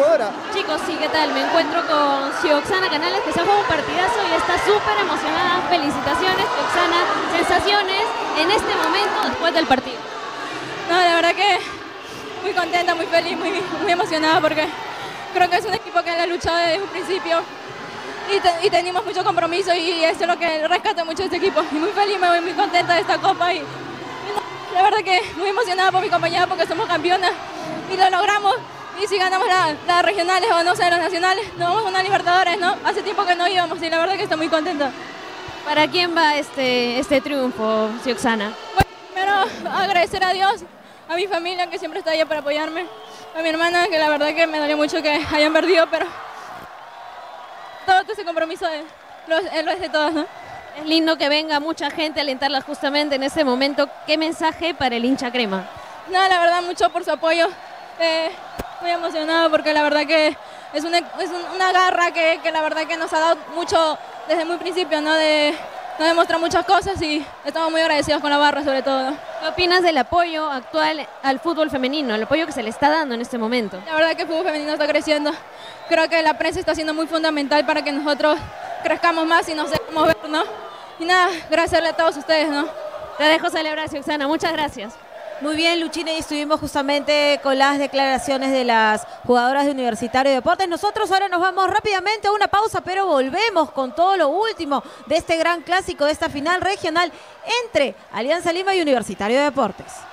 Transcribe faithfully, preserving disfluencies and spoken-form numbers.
Libertadora. Chicos, sí, ¿qué tal? Me encuentro con Xioxana Canales, que se ha jugado un partidazo y está súper emocionada. Felicitaciones, Xioxana. Sensaciones en este momento después del partido. No, la verdad que muy contenta, muy feliz, muy, muy emocionada porque creo que es un equipo que ha luchado desde un principio y, te, y tenemos mucho compromiso y eso es lo que rescato mucho de este equipo. Y muy feliz, me voy muy contenta de esta copa y, y no, la verdad que muy emocionada por mi compañera porque somos campeonas y lo logramos. Y si ganamos las la regionales o no sé, las nacionales, nos vamos a una Libertadores, ¿no? Hace tiempo que no íbamos y la verdad que estoy muy contenta. ¿Para quién va este, este triunfo, Xioxana? Bueno, primero agradecer a Dios, a mi familia que siempre está ahí para apoyarme, a mi hermana que la verdad que me dolió mucho que hayan perdido, pero todo ese compromiso es, lo, es, lo es de todos, ¿no? Es lindo que venga mucha gente a alentarla justamente en este momento. ¿Qué mensaje para el hincha crema? No, la verdad mucho por su apoyo, eh, muy emocionado porque la verdad que es una, es una garra que, que la verdad que nos ha dado mucho desde muy principio, ¿no? De, nos demuestra muchas cosas y estamos muy agradecidos con la barra sobre todo, ¿no? ¿Qué opinas del apoyo actual al fútbol femenino, el apoyo que se le está dando en este momento? La verdad que el fútbol femenino está creciendo. Creo que la prensa está siendo muy fundamental para que nosotros crezcamos más y nos dejemos ver, ¿no? Y nada, gracias a todos ustedes, ¿no? Te dejo celebrar, Xioxana. Muchas gracias. Muy bien, Luchina, y estuvimos justamente con las declaraciones de las jugadoras de Universitario de Deportes. Nosotros ahora nos vamos rápidamente a una pausa, pero volvemos con todo lo último de este gran clásico, de esta final regional entre Alianza Lima y Universitario de Deportes.